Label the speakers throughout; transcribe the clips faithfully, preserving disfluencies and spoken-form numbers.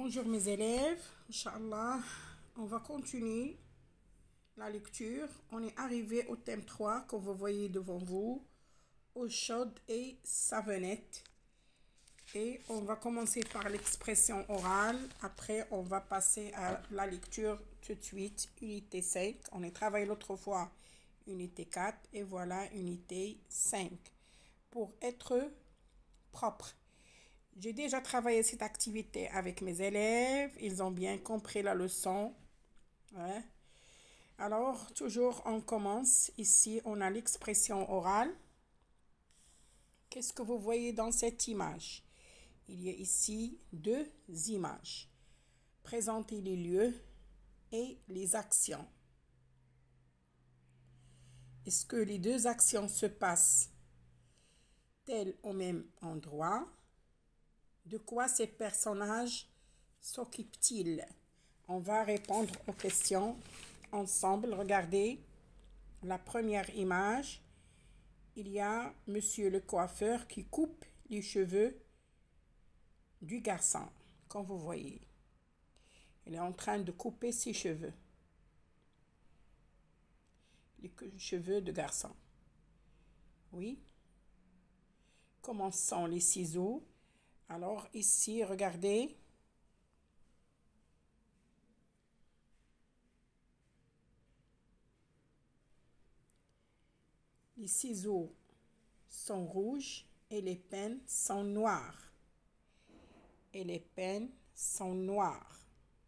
Speaker 1: Bonjour mes élèves, Inch'Allah, on va continuer la lecture. On est arrivé au thème trois que vous voyez devant vous, eau chaude et savonnette. Et on va commencer par l'expression orale. Après, on va passer à la lecture tout de suite. Unité cinq. On a travaillé l'autre fois unité quatre et voilà unité cinq. Pour être propre. J'ai déjà travaillé cette activité avec mes élèves. Ils ont bien compris la leçon. Ouais. Alors, toujours, on commence. Ici, on a l'expression orale. Qu'est-ce que vous voyez dans cette image? Il y a ici deux images. Présenter les lieux et les actions. Est-ce que les deux actions se passent telles au même endroit? De quoi ces personnages s'occupent-ils? On va répondre aux questions ensemble. Regardez la première image. Il y a monsieur le coiffeur qui coupe les cheveux du garçon, comme vous voyez. Il est en train de couper ses cheveux. Les cheveux de garçon. Oui. Comment sont les ciseaux? Alors ici, regardez. Les ciseaux sont rouges et les pennes sont noires. Et les pennes sont noires.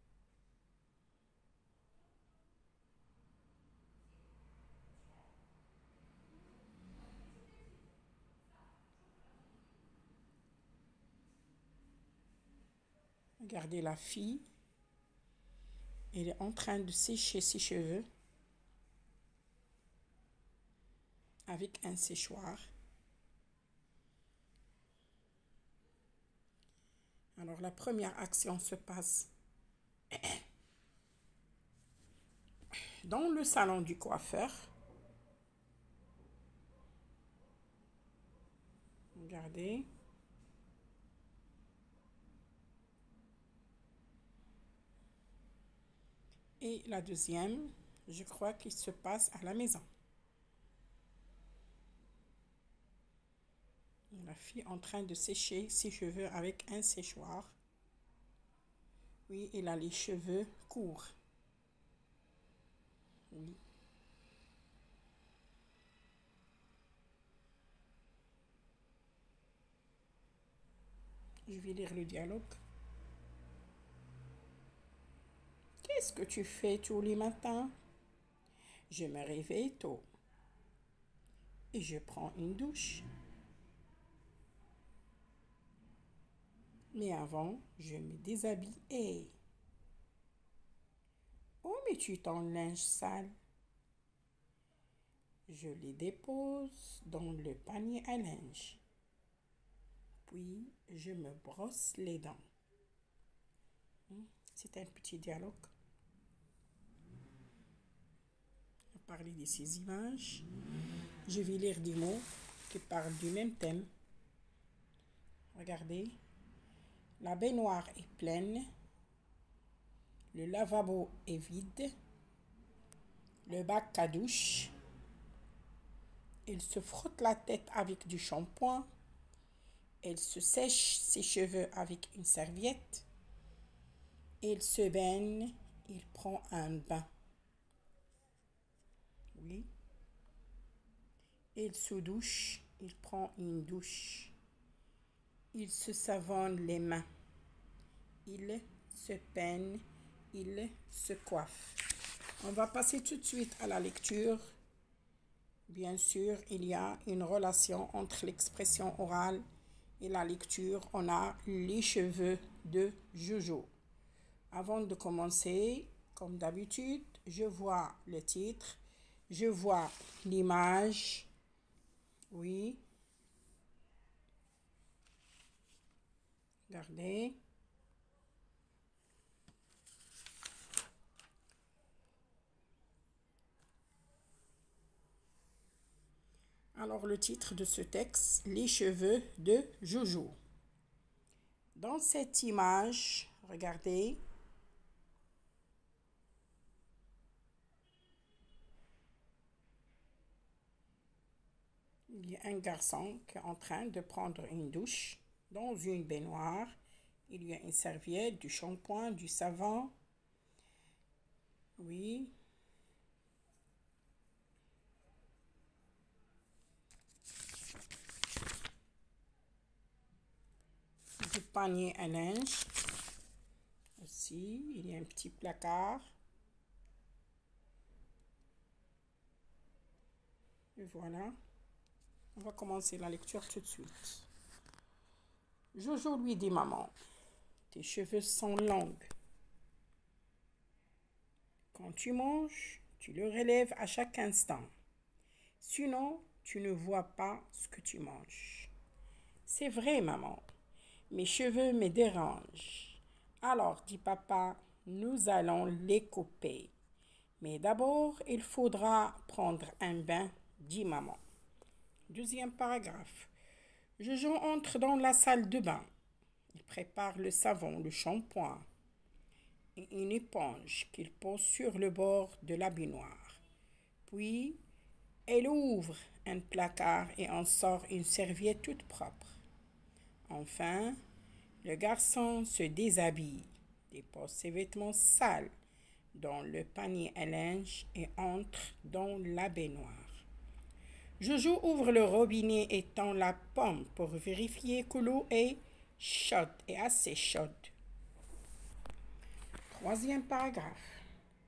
Speaker 1: Regardez la fille. Elle est en train de sécher ses cheveux avec un séchoir. Alors, la première action se passe dans le salon du coiffeur. Regardez. Et la deuxième, je crois qu'il se passe à la maison. La fille en train de sécher ses cheveux avec un séchoir. Oui, elle a les cheveux courts. Oui. Je vais lire le dialogue. Qu'est-ce que tu fais tous les matins? Je me réveille tôt. Et je prends une douche. Mais avant, je me déshabille. Hey! Où mets-tu ton linge sale? Je les dépose dans le panier à linge. Puis, je me brosse les dents. C'est un petit dialogue. On va parler de ces images. Je vais lire des mots qui parlent du même thème. Regardez. La baignoire est pleine. Le lavabo est vide. Le bac à douche. Il se frotte la tête avec du shampoing. Elle se sèche ses cheveux avec une serviette. Il se baigne. Il prend un bain. Oui. Il se douche. Il prend une douche. Il se savonne les mains. Il se peigne. Il se coiffe. On va passer tout de suite à la lecture. Bien sûr, il y a une relation entre l'expression orale et la lecture. On a les cheveux de Jojo. Avant de commencer, comme d'habitude, je vois le titre. Je vois l'image. Oui. Regardez. Alors, le titre de ce texte, les cheveux de Jojo. Dans cette image, Regardez. Il y a un garçon qui est en train de prendre une douche dans une baignoire. Il y a une serviette, du shampoing, du savon. Oui. Du panier à linge. Aussi, il y a un petit placard. Et voilà. On va commencer la lecture tout de suite. Jojo lui dit: maman, tes cheveux sont longs. Quand tu manges, tu le relèves à chaque instant. Sinon, tu ne vois pas ce que tu manges. C'est vrai, maman. Mes cheveux me dérangent. Alors, dit papa, nous allons les couper. Mais d'abord, il faudra prendre un bain, dit maman. Deuxième paragraphe. Jojo entre dans la salle de bain. Il prépare le savon, le shampoing et une éponge qu'il pose sur le bord de la baignoire. Puis, elle ouvre un placard et en sort une serviette toute propre. Enfin, le garçon se déshabille, dépose ses vêtements sales dans le panier à linge et entre dans la baignoire. Jojo ouvre le robinet et tend la pompe pour vérifier que l'eau est chaude et assez chaude. Troisième paragraphe.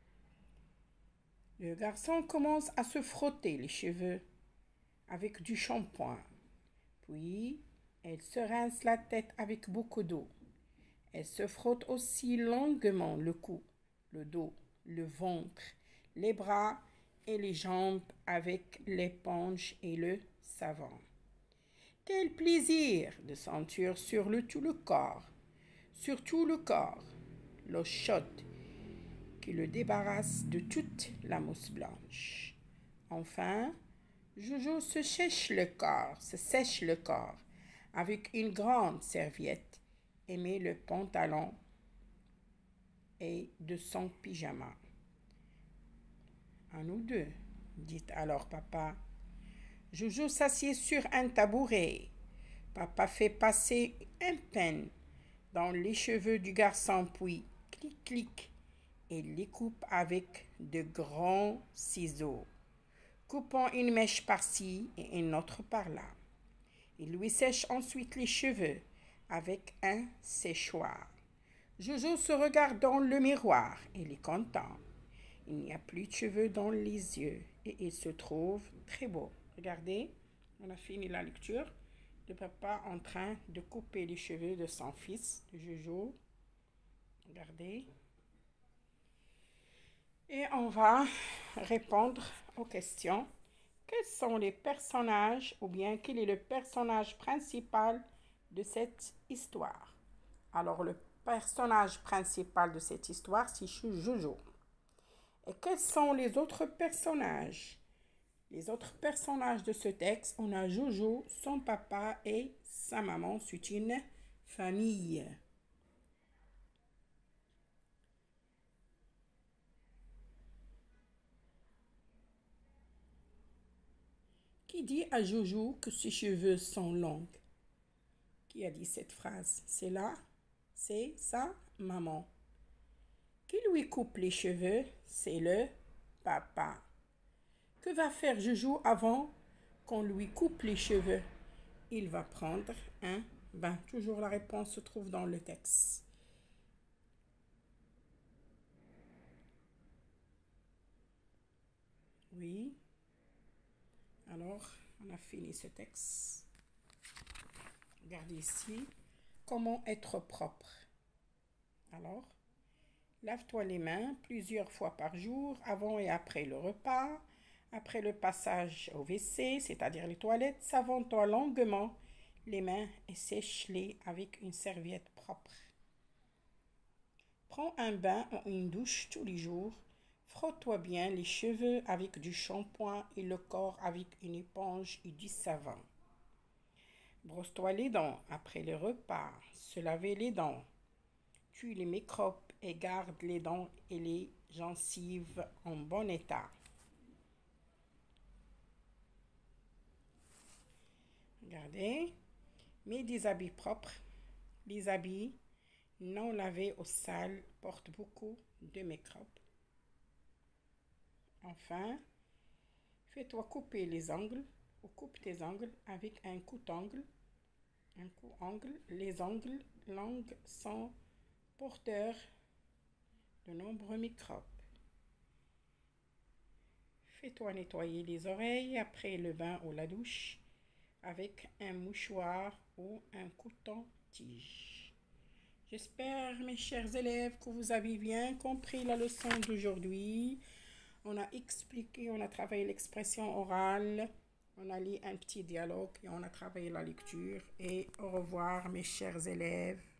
Speaker 1: Le garçon commence à se frotter les cheveux avec du shampoing. Puis, elle se rince la tête avec beaucoup d'eau. Elle se frotte aussi longuement le cou, le dos, le ventre, les bras et les jambes avec l'éponge et le savon. Quel plaisir de sentir sur le tout le corps, sur tout le corps, l'eau chaude qui le débarrasse de toute la mousse blanche. Enfin, Jojo se sèche le corps, se sèche le corps avec une grande serviette et met le pantalon et de son pyjama. À nous deux, dit alors papa. Jojo s'assied sur un tabouret. Papa fait passer un peigne dans les cheveux du garçon, puis clic clic, et les coupe avec de grands ciseaux, coupant une mèche par-ci et une autre par-là. Il lui sèche ensuite les cheveux avec un séchoir. Jojo se regarde dans le miroir. Il est content. Il n'y a plus de cheveux dans les yeux et il se trouve très beau. Regardez, on a fini la lecture de papa en train de couper les cheveux de son fils, de Jojo. Regardez. Et on va répondre aux questions. Quels sont les personnages ou bien quel est le personnage principal de cette histoire? Alors, le personnage principal de cette histoire, c'est Jojo. Et quels sont les autres personnages? Les autres personnages de ce texte, on a Jojo, son papa et sa maman. C'est une famille. Qui dit à Jojo que ses cheveux sont longs? Qui a dit cette phrase? C'est là, c'est sa maman. Qui lui coupe les cheveux? C'est le papa. Que va faire Jojo avant qu'on lui coupe les cheveux? Il va prendre un bain. Toujours la réponse se trouve dans le texte. Oui. Alors, on a fini ce texte. Regardez ici. Comment être propre? Alors, lave-toi les mains plusieurs fois par jour, avant et après le repas. Après le passage au W C, c'est-à-dire les toilettes, savonne-toi longuement les mains et sèche-les avec une serviette propre. Prends un bain ou une douche tous les jours. Frotte-toi bien les cheveux avec du shampoing et le corps avec une éponge et du savon. Brosse-toi les dents après le repas. Se laver les dents. tue les microbes et garde les dents et les gencives en bon état. Regardez, mets des habits propres. Les habits non lavés au sale portent beaucoup de microbes. Enfin, fais-toi couper les ongles ou coupe tes ongles avec un coupe-ongle. Un coupe-ongle. Les ongles longs sont porteurs de nombreux microbes. Fais-toi nettoyer les oreilles après le bain ou la douche avec un mouchoir ou un coton-tige. J'espère, mes chers élèves, que vous avez bien compris la leçon d'aujourd'hui. On a expliqué, on a travaillé l'expression orale, on a lu un petit dialogue et on a travaillé la lecture. Et au revoir, mes chers élèves.